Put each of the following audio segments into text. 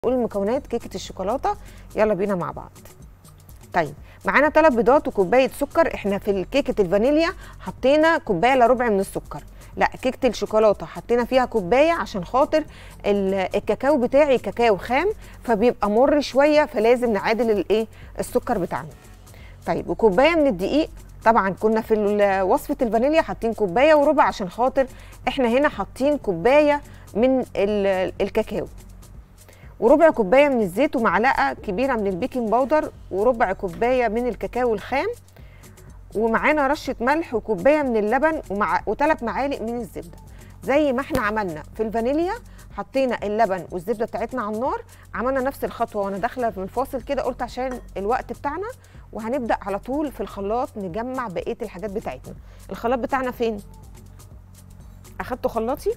نقول مكونات كيكه الشوكولاته. يلا بينا مع بعض. طيب معانا 3 بيضات وكوبايه سكر. احنا في كيكه الفانيليا حطينا كوبايه الا ربع من السكر، لا كيكه الشوكولاته حطينا فيها كوبايه عشان خاطر الكاكاو بتاعي كاكاو خام فبيبقى مر شويه، فلازم نعادل الايه السكر بتاعنا. طيب وكوبايه من الدقيق. طبعا كنا في وصفه الفانيليا حاطين كوبايه وربع عشان خاطر احنا هنا حاطين كوبايه من الكاكاو، وربع كوبايه من الزيت، ومعلقه كبيره من البيكنج باودر، وربع كوبايه من الكاكاو الخام، ومعانا رشه ملح، وكوبايه من اللبن، و3 معالق من الزبده. زي ما احنا عملنا في الفانيليا حطينا اللبن والزبده بتاعتنا على النار، عملنا نفس الخطوه. وانا داخله من الفاصل كده قلت عشان الوقت بتاعنا، وهنبدا على طول في الخلاط نجمع بقيه الحاجات بتاعتنا. الخلاط بتاعنا فين؟ اخدته خلاطي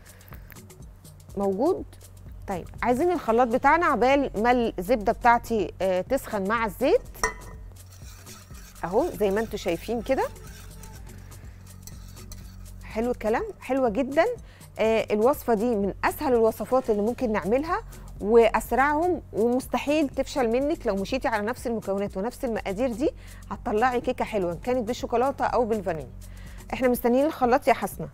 موجود. طيب عايزين الخلاط بتاعنا عبال ما الزبده بتاعتي تسخن مع الزيت اهو زي ما انتم شايفين كده. حلو الكلام، حلوه جدا. الوصفه دي من اسهل الوصفات اللي ممكن نعملها واسرعهم، ومستحيل تفشل منك لو مشيتي على نفس المكونات ونفس المقادير دي هتطلعي كيكه حلوه ان كانت بالشوكولاته او بالفانيليا. احنا مستنيين الخلاط يا حسنه.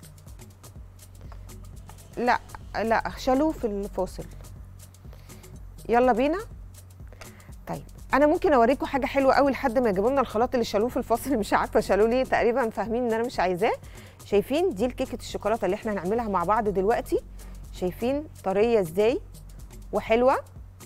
لا شالوه في الفاصل. يلا بينا. طيب انا ممكن اوريكم حاجه حلوه قوي لحد ما يجيبوا لنا الخلاط اللي شالوه في الفاصل. مش عارفه شالوه ليه، تقريبا فاهمين ان انا مش عايزاه. شايفين دي الكيكه الشوكولاته اللي احنا هنعملها مع بعض دلوقتي. شايفين طريه ازاي وحلوه.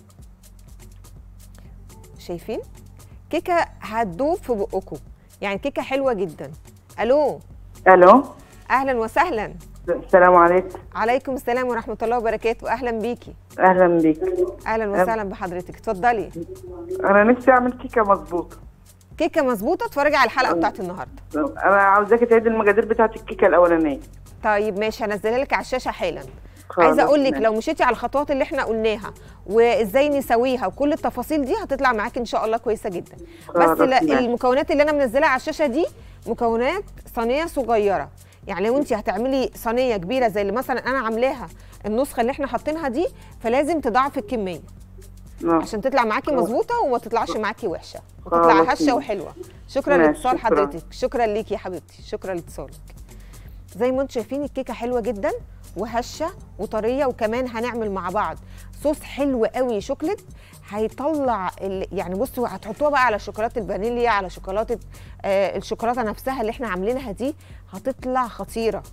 شايفين كيكه هتدوب في بقكم، يعني كيكه حلوه جدا. الو اهلا وسهلا. السلام عليكم. عليكم السلام ورحمه الله وبركاته. اهلا بيكي. اهلا بيك. اهلا وسهلا بحضرتك، اتفضلي. انا نفسي اعمل كيكه مظبوطه. كيكه مظبوطه؟ اتفرجي على الحلقه بتاعت النهارده. انا عاوزاكي تعيدي المقادير بتاعت الكيكه الاولانيه. طيب ماشي، هنزلها لك على الشاشه حالا. عايزه اقول لك لو مشيتي على الخطوات اللي احنا قلناها وازاي نسويها وكل التفاصيل دي هتطلع معاكي ان شاء الله كويسه جدا. بس المكونات اللي انا منزلها على الشاشه دي مكونات صينيه صغيره، يعني لو انت هتعملي صينيه كبيره زي اللي مثلا انا عاملاها النسخه اللي احنا حاطينها دي، فلازم تضاعفي الكميه عشان تطلع معاكي مظبوطه وما تطلعش معاكي وحشه وتطلع هشه وحلوه. شكرا لاتصال حضرتك. شكرا ليكي يا حبيبتي، شكرا لاتصالك. زي ما انتم شايفين الكيكه حلوه جدا وهشه وطريه، وكمان هنعمل مع بعض صوص حلو قوي شوكليت هيطلع يعني بصوا هتحطوها بقى على شوكولاته الفانيليا، على شوكولاته الشوكولاته نفسها اللي احنا عاملينها دي، هتطلع خطيره.